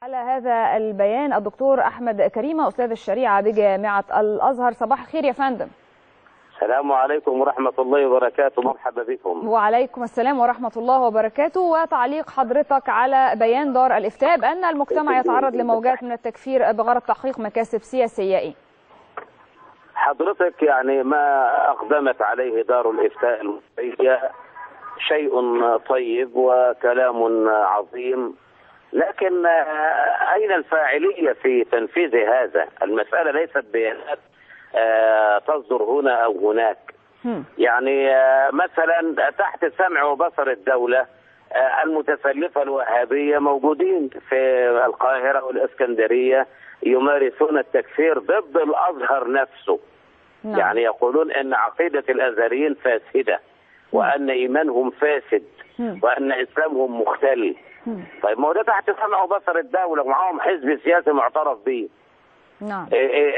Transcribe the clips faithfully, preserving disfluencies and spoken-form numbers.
على هذا البيان الدكتور أحمد كريمة أستاذ الشريعة بجامعة الأزهر. صباح الخير يا فندم. السلام عليكم ورحمة الله وبركاته. مرحبا بكم. وعليكم السلام ورحمة الله وبركاته. وتعليق حضرتك على بيان دار الإفتاء بأن المجتمع يتعرض لموجات من التكفير بغرض تحقيق مكاسب سياسية إيه؟ حضرتك يعني ما أقدمت عليه دار الإفتاء المصرية شيء طيب وكلام عظيم، لكن أين الفاعلية في تنفيذ هذا؟ المسألة ليست بيانات تصدر هنا أو هناك. يعني مثلا تحت سمع وبصر الدولة المتسلفة الوهابية موجودين في القاهرة والإسكندرية يمارسون التكفير ضد الأزهر نفسه. نعم. يعني يقولون أن عقيدة الأزهريين فاسدة وأن إيمانهم فاسد وأن إسلامهم مختل. طيب ما هو ده تحت سمع وبصر الدولة ومعاهم حزب سياسي معترف به. نعم.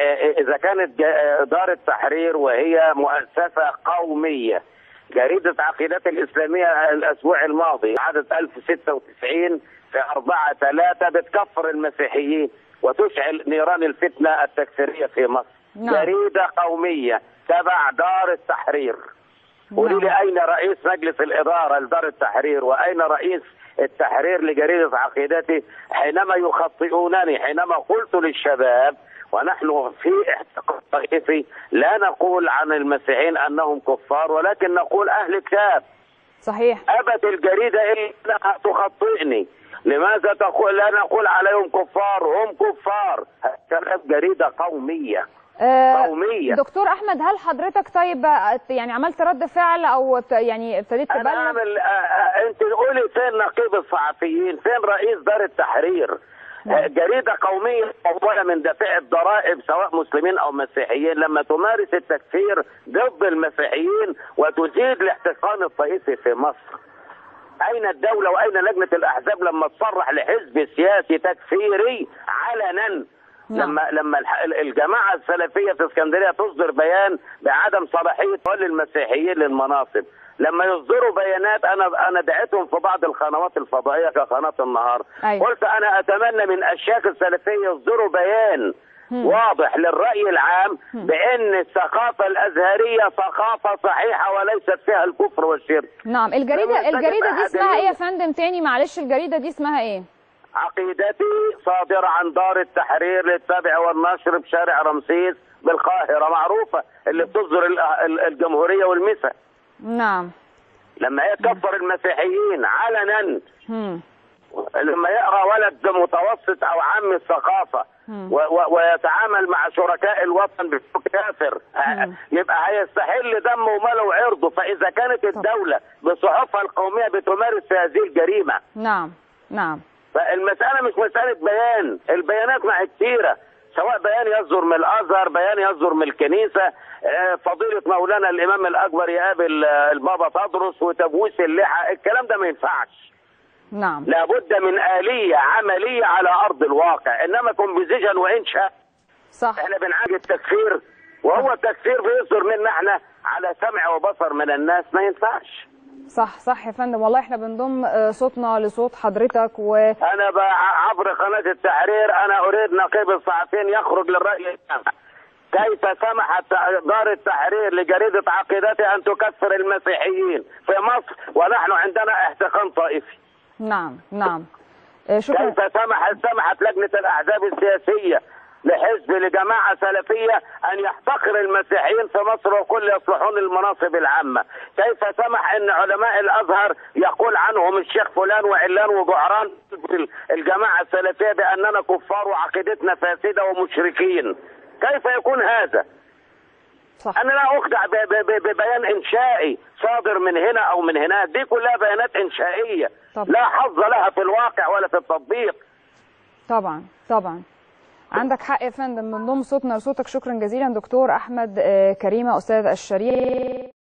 إذا كانت دار التحرير وهي مؤسسة قومية، جريدة عقيدات الإسلامية الأسبوع الماضي عدد ألف وستة وتسعين في أربعة ثلاثة بتكفر المسيحيين وتشعل نيران الفتنة التكفيرية في مصر. نعم. جريدة قومية تبع دار التحرير. قولي لي أين رئيس مجلس الإدارة لدار التحرير وأين رئيس التحرير لجريدة عقيدتي حينما يخطئونني حينما قلت للشباب ونحن في احتقان طائفي لا نقول عن المسيحيين أنهم كفار ولكن نقول أهل كتاب. صحيح. أبت الجريدة إلا تخطئني. لماذا تقول لا نقول عليهم كفار؟ هم كفار. هذه جريدة قومية. قومية. دكتور أحمد، هل حضرتك طيب يعني عملت رد فعل أو يعني ابتديت تبلغ؟ أنا أعمل أنت قولي فين نقيب الصحفيين؟ فين رئيس دار التحرير؟ نعم. جريدة قومية أولا من دافع الضرائب سواء مسلمين أو مسيحيين لما تمارس التكفير ضد المسيحيين وتزيد الاحتقان الطائفي في مصر. أين الدولة وأين لجنة الأحزاب لما تصرح لحزب سياسي تكفيري علنا؟ نعم. لما لما الجماعه السلفيه في اسكندريه تصدر بيان بعدم صلاحيه كل المسيحيين للمناصب، لما يصدروا بيانات انا انا دعيتهم في بعض القنوات الفضائيه كقناه النهار. أيوة. قلت انا اتمنى من اشياخ السلفيه يصدروا بيان هم. واضح للراي العام هم. بان الثقافه الازهريه ثقافه صحيحه وليست فيها الكفر والشرك. نعم. الجريده الجريده دي اسمها ايه يا فندم تاني؟ معلش الجريده دي اسمها ايه؟ عقيدتي صادرة عن دار التحرير للطبع والنشر بشارع رمسيس بالقاهرة معروفة اللي بتصدر الجمهورية والمسا. نعم. لما هي تكفر المسيحيين علنا، لما يقرأ ولد متوسط أو عام الثقافة ويتعامل مع شركاء الوطن بكافر يبقى هيستحل دمه وماله وعرضه. فإذا كانت الدولة بصحفها القومية بتمارس هذه الجريمة. نعم نعم. فالمسألة مش مسألة بيان، البيانات مع كتيرة، سواء بيان يصدر من الأزهر، بيان يصدر من الكنيسة، فضيلة مولانا الإمام الأكبر يقابل البابا تدرس وتبويس اللحى، الكلام ده ما ينفعش. نعم. لابد من آلية عملية على أرض الواقع، إنما كومبوزيشن وإنشاء. صح. إحنا بنعالج التكفير وهو التكفير بيصدر منا إحنا على سمع وبصر من الناس، ما ينفعش. صح صح يا فندم، والله احنا بنضم صوتنا لصوت حضرتك. و انا عبر قناه التحرير انا اريد نقيب الصحفيين يخرج للراي العام. كيف سمحت دار التحرير لجريده عقيدتي ان تكفر المسيحيين في مصر ونحن عندنا احتقان طائفي؟ نعم نعم. شكرا. كيف سمحت سمحت لجنه الاحزاب السياسيه لحزب لجماعة سلفية أن يحتقر المسيحيين في مصر وكل يصلحون المناصب العامة؟ كيف سمح أن علماء الأزهر يقول عنهم الشيخ فلان وعلان وبعران الجماعة السلفية بأننا كفار وعقيدتنا فاسدة ومشركين؟ كيف يكون هذا؟ صح. أنا لا أخدع ببيان إنشائي صادر من هنا أو من هنا، دي كلها بيانات إنشائية. طبعا. لا حظ لها في الواقع ولا في التطبيق. طبعا طبعا عندك حق يا فندم، بنضم صوتنا لصوتك. شكرا جزيلا دكتور أحمد كريمة أستاذ الشريعة.